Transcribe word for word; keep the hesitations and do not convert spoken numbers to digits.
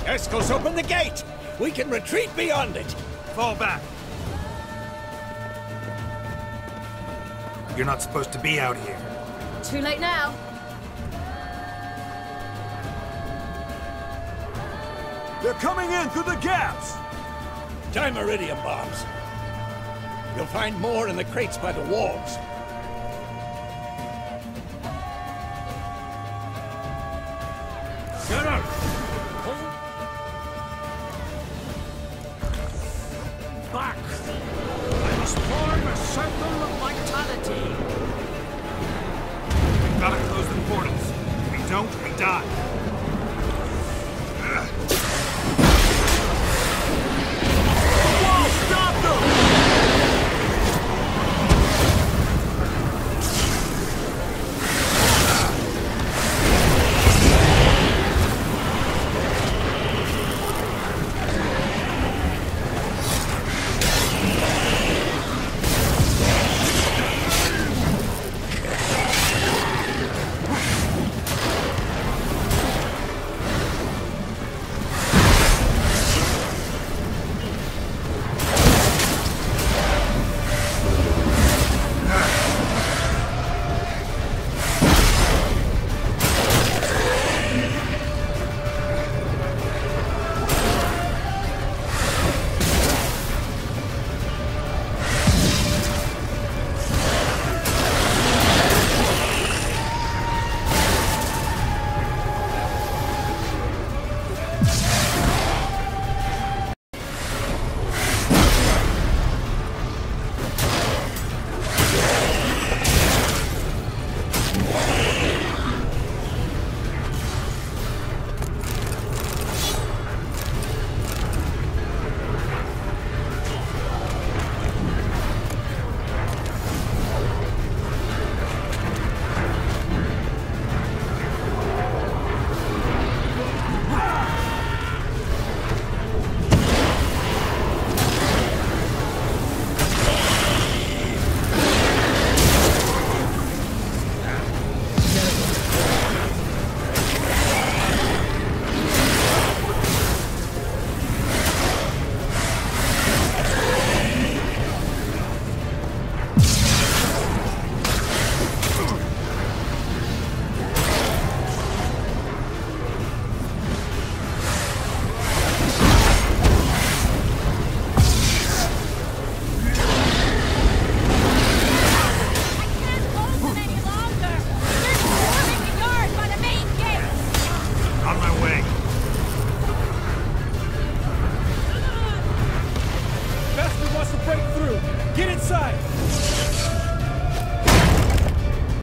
Escos, open the gate! We can retreat beyond it! Fall back. You're not supposed to be out here. Too late now. They're coming in through the gaps! Time iridium bombs. You'll find more in the crates by the walls. Shut up! Back! I must form a circle of vitality. We've gotta close the portals. If we don't, we die. Whoa! Stop them! Get inside!